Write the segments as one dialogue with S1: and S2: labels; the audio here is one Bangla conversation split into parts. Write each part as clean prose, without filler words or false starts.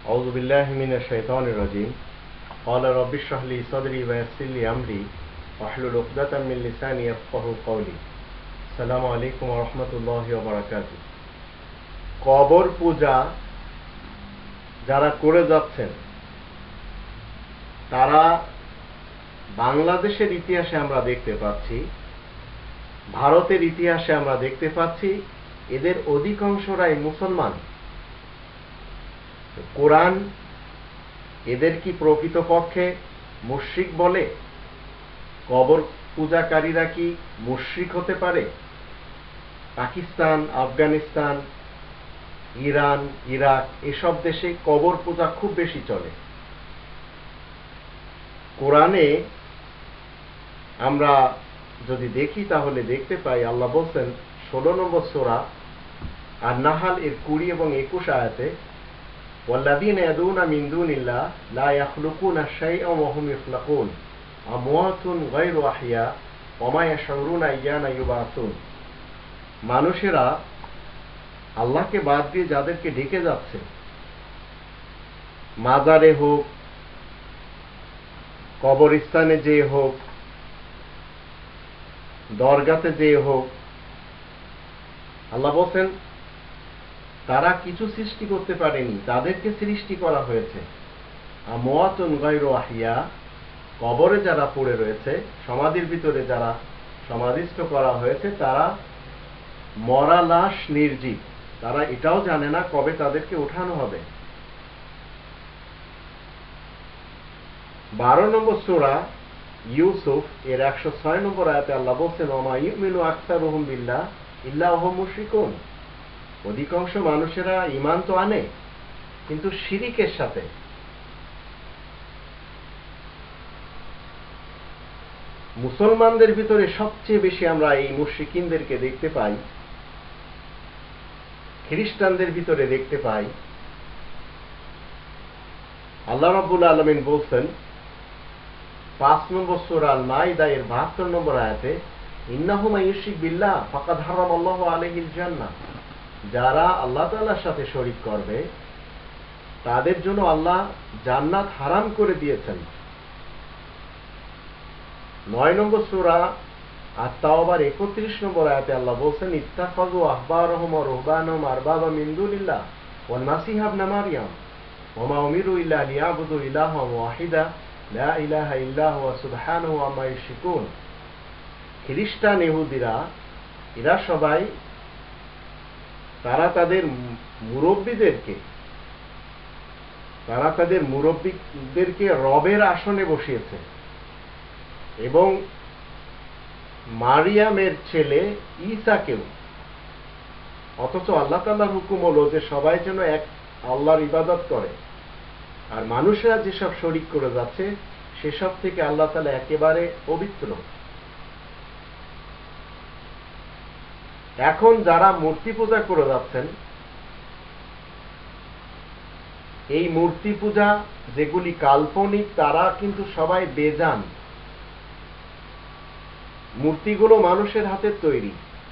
S1: أعوذ بالله من الشيطان الرجيم قال رب اشرح لي صدري ويسر لي أمري واحلل عقدة من لساني يفقهوا قولي السلام عليكم ورحمة الله وبركاته। কবর পূজা যারা করে যাচ্ছেন তারা বাংলাদেশের ইতিহাসে আমরা দেখতে পাচ্ছি, ভারতের ইতিহাসে আমরা দেখতে পাচ্ছি, এদের অধিকাংশরাই মুসলমান। কোরআন এদের কি প্রকৃতপক্ষে মুশরিক বলে? কবর পূজাকারীরা কি মুশরিক হতে পারে? পাকিস্তান, আফগানিস্তান, ইরান, ইরাক এসব দেশে কবর পূজা খুব বেশি চলে। কোরআনে আমরা যদি দেখি তাহলে দেখতে পাই, আল্লাহ বলছেন 16 নম্বর সূরা আর নাহাল এর 20 এবং 21 আয়াতে, ওয়াল্লাযীনা ইয়াদউনা মিন দুনিল্লাহ লা ইয়াখলুকুনা শাইআন ওয়া হুম ইখলাকুন আমওয়াতুন গায়রু আহইয়া ওয়া মা ইয়াশউরুনা আইয়ানা ইউবাসুন। মানুষেরা আল্লাহকে বাদ দিয়ে যাদেরকে ডেকে যাচ্ছে, মাজারে হোক, কবরস্থানে যে হোক, দরগাতে যে হোক, আল্লাহ বলছেন তারা কিছু সৃষ্টি করতে পারেনি, তাদেরকে সৃষ্টি করা হয়েছে। আমওয়াতুন গায়রু আহইয়া, কবরে যারা পড়ে রয়েছে, সমাধির ভিতরে যারা সমাধিস্থ করা হয়েছে, তারা মরা লাশ, নির্জীব। তারা এটাও জানে না কবে তাদেরকে উঠানো হবে। 12 নম্বর সূরা ইউসুফ এর 106 নম্বর আয়াতে আল্লাহ বলছেন, ওয়া মা ইউমিনু আকসারুহুম বিল্লাহ ইল্লা ওয়া হুম মুশরিকুন। অধিকাংশ মানুষেরা ঈমান তো আনে, কিন্তু শিরিকের সাথে। মুসলমানদের ভিতরে সবচেয়ে বেশি আমরা এই মুশরিকিনদেরকে দেখতে পাই, খ্রিস্টানদের ভিতরে দেখতে পাই। আল্লাহ রাব্বুল আলামিন বলছেন 5 নম্বর সূরা আল মাইদা এর 72 নম্বর আয়াতে, ইন্নাহু মান ইউশরিক বিল্লাহ ফাকাদ হারামাল্লাহু আলাইহিল জান্নাহ। যারা আল্লাহ তাআলার সাথে শরীক করবে তাদের জন্য আল্লাহ জান্নাত হারাম করে দিয়েছেন। 9 নম্বর সূরা আত-তাওবার 31 নম্বর আয়াতে আল্লাহ বলছেন, ইত্তাখাযু আহবারহুম ওয়া রুহবানহুম আরবাবা মিন দুনিল্লাহ ওয়াল মাসিহা ইবনে মারইয়াম ওয়া মা উমিরু ইল্লা লিয়াবুদু ইলাহান ওয়াহিদা লা ইলাহা ইল্লা হুয়া সুবহানাহু আম্মা ইউশরিকুন। খ্রিস্টান, ইহুদিরা এরা সবাই তারা তাদের মুরব্বীদেরকে রবের আসনে বসিয়েছে এবং মারিয়ামের ছেলে ঈসাকেও। অথচ আল্লাহ তাআলার হুকুম হলো যে সবাই যেন এক আল্লাহর ইবাদত করে, আর মানুষেরা যেসব শরীক করে যাচ্ছে সেসব থেকে আল্লাহ তাআলা একেবারে পবিত্র। এখন যারা মূর্তি পূজা করে যাচ্ছেন, এই মূর্তি পূজা যেগুলি কাল্পনিক, তারা কিন্তু সবাই বেজান। মূর্তিগুলো মানুষের হাতে তৈরি।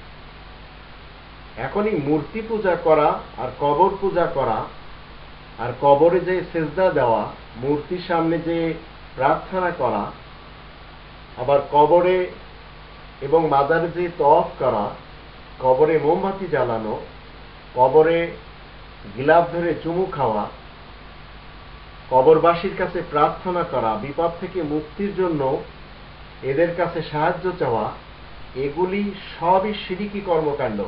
S1: এখন এই মূর্তি পূজা করা আর কবর পূজা করা, আর কবরে যে সেজদা দেওয়া, মূর্তির সামনে যে প্রার্থনা করা, আবার কবরে এবং মাজারে যে তওয়াফ করা, কবরে মোমবাতি জ্বালানো, কবরে গিলাফ ধরে চুমু খাওয়া, কবরবাসীর কাছে প্রার্থনা করা, বিপদ থেকে মুক্তির জন্য এদের কাছে সাহায্য চাওয়া, এগুলি সবই শিরকি কর্মকাণ্ড।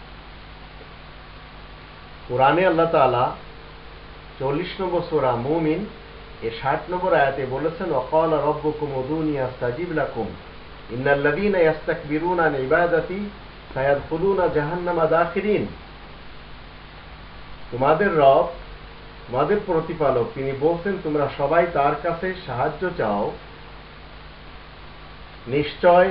S1: কোরআনে আল্লাহ তাআলা 40 নম্বর সূরা মুমিন এর 60 নম্বর আয়াতে বলেছেন, ওয়াকালা রাব্বুকুম উদুনি আস্তাজিব লাকুম ইন্নাল্লাযীনা ইস্তাকবিরুনা আন ইবাদাতি সায়াদখুলুনা জাহান্নামা দাখিরিন। তোমাদের রব, তোমাদের প্রতিপালক, তিনি বলছেন তোমরা সবাই তার কাছে সাহায্য চাও, নিশ্চয়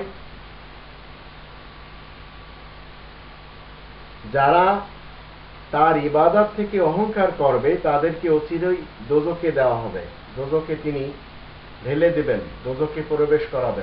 S1: যারা তার ইবাদত থেকে অহংকার করবে তাদেরকে অচিরেই দোজখে দেওয়া হবে, দোজখে তিনি ঢেলে দেবেন, দোজখে প্রবেশ করাবেন।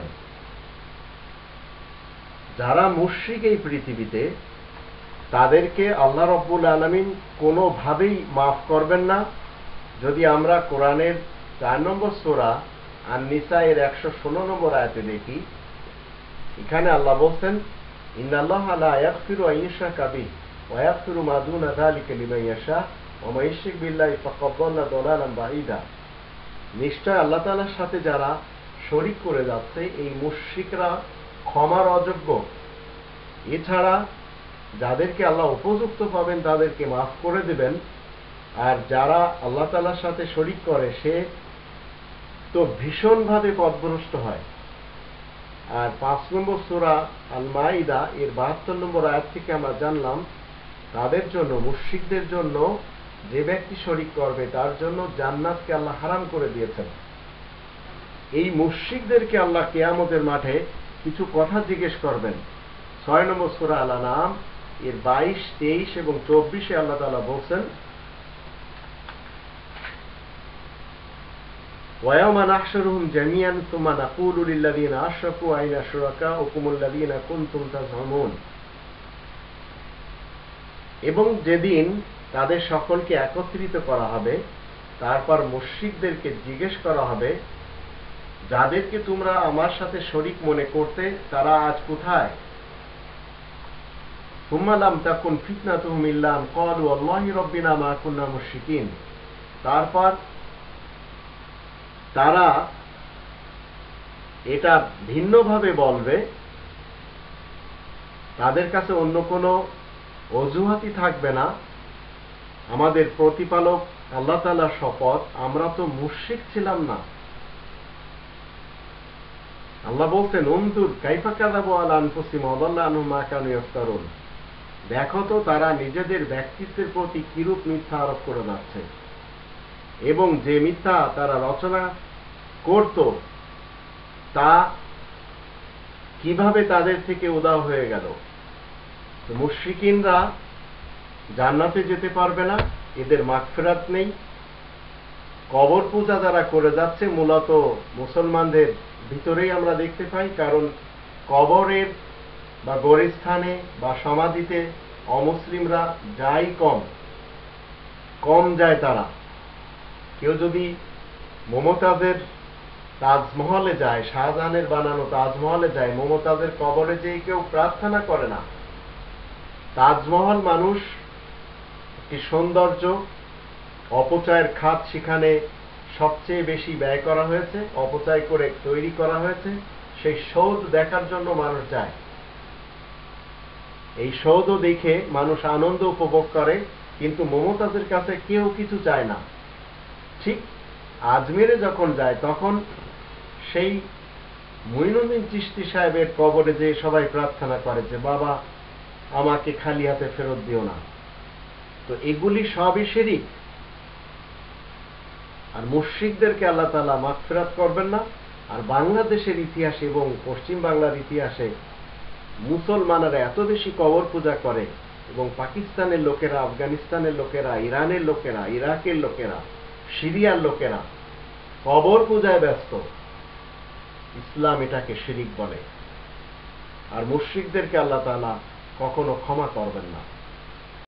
S1: যারা মুশরিক এই পৃথিবীতে, তাদেরকে আল্লাহ রাব্বুল আলামিন কোনোভাবেই মাফ করবেন না যদি আমরা কোরআনের 4 নম্বর সূরা আন-নিসা এর 116 নম্বর আয়াতে দেখি, এখানে আল্লাহ বলছেন, ইন্নাল্লাহা লা ইয়াগফিরু আন ইউশরাকা বিহি ওয়া ইয়াগফিরু মা দুনা যালিকা লিমান ইয়াশা ওয়া মান ইউশরিক বিল্লাহি ফাকাদ দাল্লা দালালান বাঈদা। নিশ্চয় আল্লাহ তাআলার সাথে যারা শরীক করে যাচ্ছে এই মুশরিকরা ক্ষমার অযোগ্য। এছাড়া যাদেরকে আল্লাহ উপযুক্ত পাবেন তাদেরকে মাফ করে দেবেন, আর যারা আল্লাহ তাআলার সাথে শরীক করে সে তো ভীষণভাবে পথভ্রষ্ট হয়। আর 5 নম্বর সূরা আল মাইদা এর 72 নম্বর আয়াত থেকে আমরা জানলাম তাদের জন্য, মুশরিকদের জন্য যে ব্যক্তি শরীক করবে তার জন্য জান্নাতকে আল্লাহ হারাম করে দিয়েছেন। এই মুশরিকদেরকে আল্লাহ কিয়ামতের মাঠে কিছু কথা জিজ্ঞেস করবেন। 6 নম্বর সূরা আল আনআম এর 22, 23 এবং 24 আল্লাহ তাআলা বলছেন, وَيَوْمَ نَحْشُرُهُمْ جَمِيعًا ثُمَّ نَقُولُ لِلَّذِينَ أَشْرَكُوا أَيْنَ شُرَكَاؤُكُمُ الَّذِينَ كُنتُمْ تَزْعُمُونَ। এবং যেদিন তাদের সকলকে একত্রিত করা হবে, তারপর মুশরিকদেরকে জিজ্ঞেস করা হবে, যাদেরকে তোমরা আমার সাথে শরীক মনে করতে তারা আজ কোথায়? ثُمَّ لَمْ تَكُنْ فِتْنَتُهُمْ إِلَّا أَنْ قَالُوا وَاللَّهِ رَبِّنَا مَا كُنَّا مُشْرِكِينَ। তারপর তারা এটা ভিন্নভাবে বলবে, তাদের কাছে অন্য কোনো অজুহাতই থাকবে না, আমাদের প্রতিপালক আল্লাহ তাআলার শপথ, আমরা তো মুশরিক ছিলাম না। আল্লাহ বলছেন, উনজুর কাইফা কাযাবু আলা আনফুসিহিম ওয়া যাল্লা আনহুম মা কানু ইফতারুন। দেখো তো তারা নিজেদের ব্যক্তিত্বের প্রতি কিরূপ মিথ্যা আরোপ করে যাচ্ছে, এবং যে মিথ্যা তারা রচনা করত তা কিভাবে তাদের থেকে উধাও হয়ে গেল। মুশরিকিনরা জান্নাতে যেতে পারবে না, এদের মাগফিরাত নেই। কবর পূজা যারা করে যাচ্ছে মূলত মুসলমানদের ভিতরেই আমরা দেখতে পাই, কারণ কবরের বা গোরস্থানে বা সমাধিতে অমুসলিমরা যায় কম যায়। তারা কেউ যদি মমতাজের তাজমহলে যায়, শাহজাহানের বানানো তাজমহলে যায়, মমতাজের কবরে যেয়ে কেউ প্রার্থনা করে না। তাজমহল মানুষ একটি সৌন্দর্য, অপচয়ের খাত সেখানে সবচেয়ে বেশি ব্যয় করা হয়েছে, অপচয় করে তৈরি করা হয়েছে। সেই সৌধ দেখার জন্য মানুষ যায়, এই সৌধ দেখে মানুষ আনন্দ উপভোগ করে, কিন্তু মমতাজের কাছে কেউ কিছু চায় না। ঠিক আজমিরে যখন যায় তখন সেই মুইনুদ্দিন চিশতি সাহেবের কবরে যে সবাই প্রার্থনা করে যে বাবা আমাকে খালি হাতে ফেরত দিও না। তো এগুলি সবই শিরক। আর মুশরিকদেরকে আল্লাহ তাআলা মাগফিরাত করবেন না। আর বাংলাদেশের ইতিহাসে এবং পশ্চিম বাংলার ইতিহাসে মুসলমানেরা এত বেশি কবর পূজা করে, এবং পাকিস্তানের লোকেরা, আফগানিস্তানের লোকেরা, ইরানের লোকেরা, ইরাকের লোকেরা, সিরিয়ার লোকেরা কবর পূজায় ব্যস্ত। ইসলাম এটাকে শিরক বলে। আর মুশরিকদেরকে আল্লাহ তাআলা কখনো ক্ষমা করবেন না।